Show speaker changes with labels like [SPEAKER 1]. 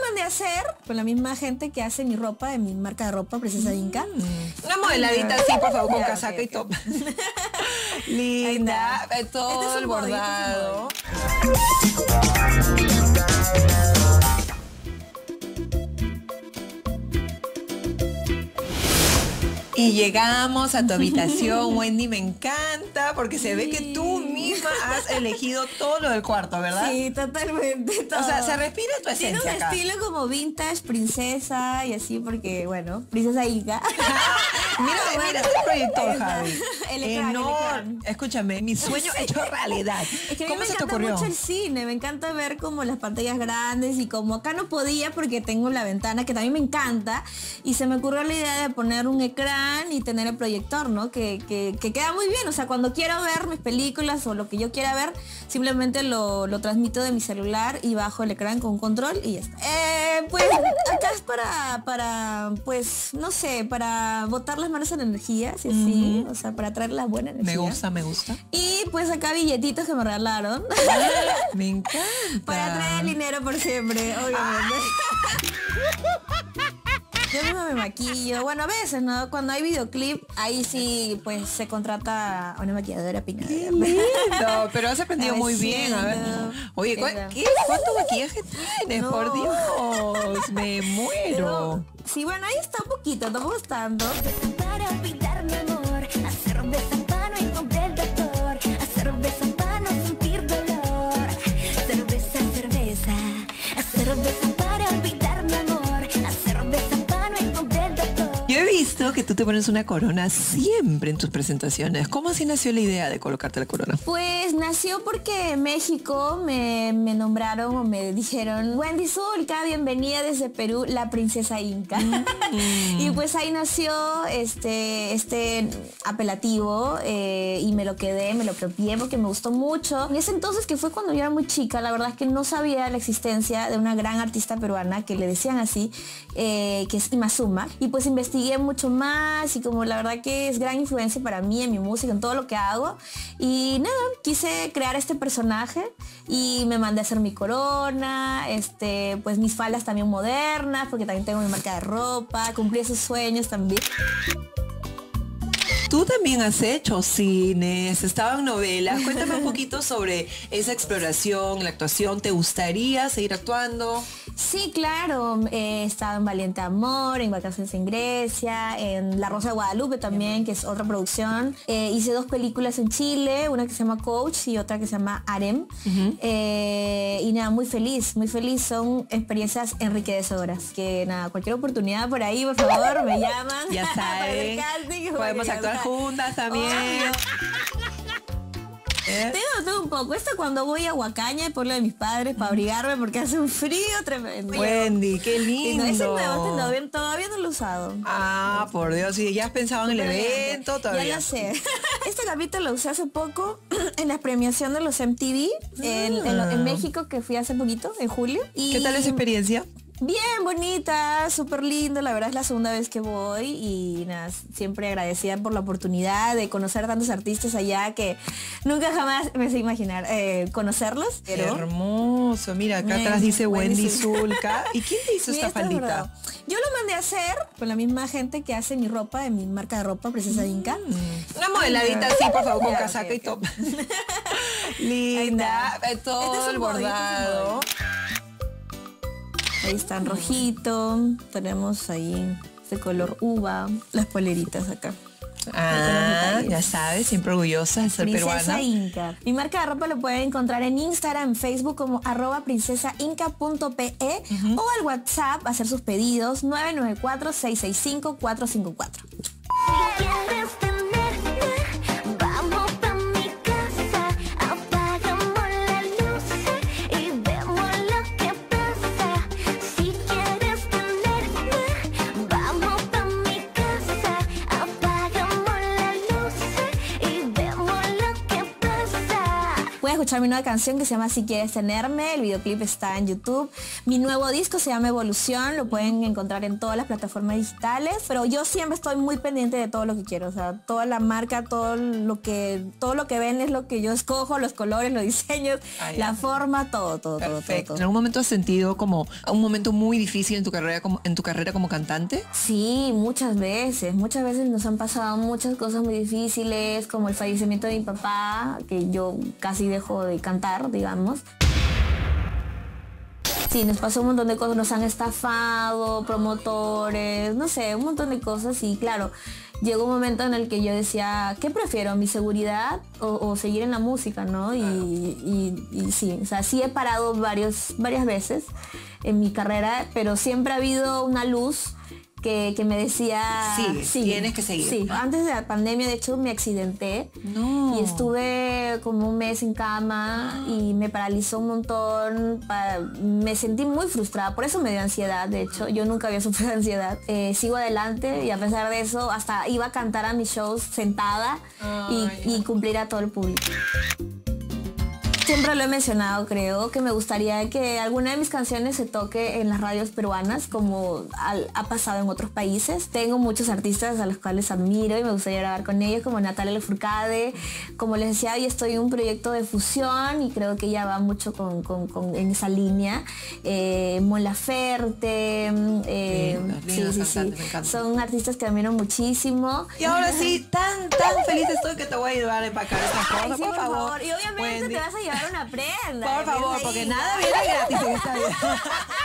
[SPEAKER 1] mandé a hacer con la misma gente que hace mi ropa, de mi marca de ropa, Princesa Inca.
[SPEAKER 2] Una modeladita así, por favor, con
[SPEAKER 1] Ya,
[SPEAKER 2] casaca
[SPEAKER 1] ok,
[SPEAKER 2] y top. Linda, todo
[SPEAKER 1] Este es
[SPEAKER 2] el
[SPEAKER 1] un body,
[SPEAKER 2] bordado. Y llegamos a tu habitación, Wendy, me encanta, porque se ve que tú misma has elegido todo lo del cuarto, ¿verdad?
[SPEAKER 1] Sí, totalmente. Todo.
[SPEAKER 2] O sea, se respira tu
[SPEAKER 1] Tiene
[SPEAKER 2] esencia
[SPEAKER 1] un
[SPEAKER 2] acá.
[SPEAKER 1] estilo como vintage, princesa y así, porque, bueno, Princesa Inca.
[SPEAKER 2] Mira este proyector,
[SPEAKER 1] Esa.
[SPEAKER 2] Javi.
[SPEAKER 1] El ecrán, el ecrán.
[SPEAKER 2] Escúchame, mi sueño hecho realidad.
[SPEAKER 1] Es que a mí
[SPEAKER 2] ¿Cómo
[SPEAKER 1] me
[SPEAKER 2] se te
[SPEAKER 1] encanta
[SPEAKER 2] ocurrió?
[SPEAKER 1] mucho el cine, me encanta ver como las pantallas grandes y como acá no podía porque tengo la ventana que también me encanta y se me ocurrió la idea de poner un ecrán y tener el proyector, ¿no? Que queda muy bien, o sea, cuando quiero ver mis películas o lo que yo quiera ver, simplemente lo transmito de mi celular y bajo el ecrán con un control y ya está. Pues acá es pues, no sé, para botar las manos en energía, sí, sí, o sea, para traer la buena energía.
[SPEAKER 2] Me gusta, me gusta.
[SPEAKER 1] Y pues acá billetitos que me regalaron.
[SPEAKER 2] Me encanta.
[SPEAKER 1] Para traer el dinero por siempre, obviamente. Yo misma me maquillo. Bueno, a veces, ¿no? Cuando hay videoclip, ahí sí, pues se contrata a una maquilladora pinada.
[SPEAKER 2] Qué lindo, pero has aprendido muy bien. A ver. Oye,
[SPEAKER 1] Eso.
[SPEAKER 2] ¿cuánto maquillaje tienes?
[SPEAKER 1] No.
[SPEAKER 2] Por Dios, me muero.
[SPEAKER 1] Sí, bueno, ahí está un poquito, tampoco es tanto.
[SPEAKER 3] Para olvidar mi amor, hacer de zampano y comprar el doctor, hacer de zampano sentir dolor, cerveza, cerveza, hacer de para olvidar mi amor, hacer de zampano y comprar el doctor.
[SPEAKER 2] Yo he visto que tú te pones una corona siempre en tus presentaciones. ¿Cómo así nació la idea de colocarte la corona?
[SPEAKER 1] Pues nació porque en México me nombraron o me dijeron, Wendy Zulka, bienvenida desde Perú, la princesa Inca. Y pues ahí nació este apelativo y me lo quedé, me lo apropié porque me gustó mucho. En ese entonces, que fue cuando yo era muy chica, la verdad es que no sabía la existencia de una gran artista peruana que le decían así, que es Imazuma. Y pues investigué mucho más y como la verdad que es gran influencia para mí en mi música, en todo lo que hago. Y nada, quise crear este personaje y me mandé a hacer mi corona, pues mis faldas también modernas, porque también tengo mi marca de ropa, cumplí esos sueños también.
[SPEAKER 2] Tú también has hecho cines, estaba en novelas. Cuéntame un poquito sobre esa exploración, la actuación. ¿Te gustaría seguir actuando?
[SPEAKER 1] Sí, claro, he estado en Valiente Amor, en Vacaciones en Grecia, en La Rosa de Guadalupe también, que es otra producción. Hice 2 películas en Chile, una que se llama Coach y otra que se llama Harem. Y nada, muy feliz, son experiencias enriquecedoras. Que nada, cualquier oportunidad por ahí, por favor, me llaman.
[SPEAKER 2] Ya saben,
[SPEAKER 1] para el casting,
[SPEAKER 2] podemos
[SPEAKER 1] porque,
[SPEAKER 2] actuar juntas también.
[SPEAKER 1] Tengo todo un poco. Esto cuando voy a Huacaña, por lo de mis padres, para abrigarme porque hace un frío tremendo.
[SPEAKER 2] Wendy, qué
[SPEAKER 1] Y
[SPEAKER 2] lindo.
[SPEAKER 1] no, ese nuevo, todavía no lo he usado.
[SPEAKER 2] Ah, por Dios, ¿y ya has pensado en el evento todavía?
[SPEAKER 1] Ya lo sé. Este capítulo lo usé hace poco en la premiación de los MTV en México, que fui hace poquito, en julio. Y
[SPEAKER 2] ¿Qué tal esa experiencia?
[SPEAKER 1] bien bonita, súper lindo, la verdad es la segunda vez que voy y nada, siempre agradecida por la oportunidad de conocer a tantos artistas allá que nunca jamás me sé imaginar conocerlos.
[SPEAKER 2] Qué
[SPEAKER 1] Pero
[SPEAKER 2] hermoso, mira, acá atrás dice Wendy
[SPEAKER 1] Wendy
[SPEAKER 2] Zulka. ¿Y quién te hizo
[SPEAKER 1] mira,
[SPEAKER 2] esta
[SPEAKER 1] esto es
[SPEAKER 2] faldita?
[SPEAKER 1] verdad. Yo lo mandé a hacer con la misma gente que hace mi ropa, de mi marca de ropa, Princesa Inca.
[SPEAKER 2] Una modeladita así, por favor, con
[SPEAKER 1] Ya,
[SPEAKER 2] casaca
[SPEAKER 1] ok,
[SPEAKER 2] y top. Linda, todo
[SPEAKER 1] Este es
[SPEAKER 2] el
[SPEAKER 1] un body,
[SPEAKER 2] bordado.
[SPEAKER 1] Ahí está en rojito, tenemos ahí este color uva, las poleritas acá.
[SPEAKER 2] Ah, ya sabes, siempre orgullosa de ser
[SPEAKER 1] Princesa
[SPEAKER 2] peruana.
[SPEAKER 1] Inca. Mi marca de ropa lo pueden encontrar en Instagram, en Facebook como @princesainca.pe o al WhatsApp hacer sus pedidos 994-665-454.
[SPEAKER 3] Si quieres tenerme, vamos pa' mi casa, apagamos las luces y vemos lo que pasa. Si quieres tenerme, vamos pa' mi casa, apagamos las luces y vemos lo que pasa.
[SPEAKER 1] Puedes escuchar mi nueva canción que se llama Si Quieres Tenerme. El videoclip está en YouTube. Mi nuevo disco se llama Evolución, lo pueden encontrar en todas las plataformas digitales, pero yo siempre estoy muy pendiente de todo lo que quiero, o sea, toda la marca, todo lo que ven es lo que yo escojo, los colores, los diseños, la forma, todo.
[SPEAKER 2] Perfecto. ¿En algún momento has sentido como un momento muy difícil en tu carrera como cantante?
[SPEAKER 1] Sí, muchas veces nos han pasado muchas cosas muy difíciles, como el fallecimiento de mi papá, que yo casi dejo de cantar, digamos. Sí, nos pasó un montón de cosas, nos han estafado, promotores, no sé, un montón de cosas y claro, llegó un momento en el que yo decía, ¿qué prefiero? ¿Mi seguridad o seguir en la música, no? Y sí, o sea, sí he parado varias veces en mi carrera, pero siempre ha habido una luz que me decía,
[SPEAKER 2] sí, tienes que seguir.
[SPEAKER 1] Sí, antes de la pandemia de hecho me accidenté y estuve como un mes en cama y me paralizó un montón, me sentí muy frustrada, por eso me dio ansiedad, de hecho, yo nunca había sufrido ansiedad. Sigo adelante y a pesar de eso hasta iba a cantar a mis shows sentada y cumplir a todo el público. Siempre lo he mencionado, creo que me gustaría que alguna de mis canciones se toque en las radios peruanas como ha pasado en otros países. Tengo muchos artistas a los cuales admiro y me gustaría grabar con ellos, como Natalia Lafourcade. Como les decía, hoy estoy en un proyecto de fusión y creo que ella va mucho en esa línea. Mon Laferte, sí. Son artistas que admiro muchísimo.
[SPEAKER 2] Y ahora sí, tan feliz estoy que te voy a ayudar a empacar estas cosas,
[SPEAKER 1] sí,
[SPEAKER 2] por favor.
[SPEAKER 1] Y obviamente
[SPEAKER 2] Wendy,
[SPEAKER 1] te vas a llevar una prenda.
[SPEAKER 2] por favor, porque nada viene gratis en esta vida.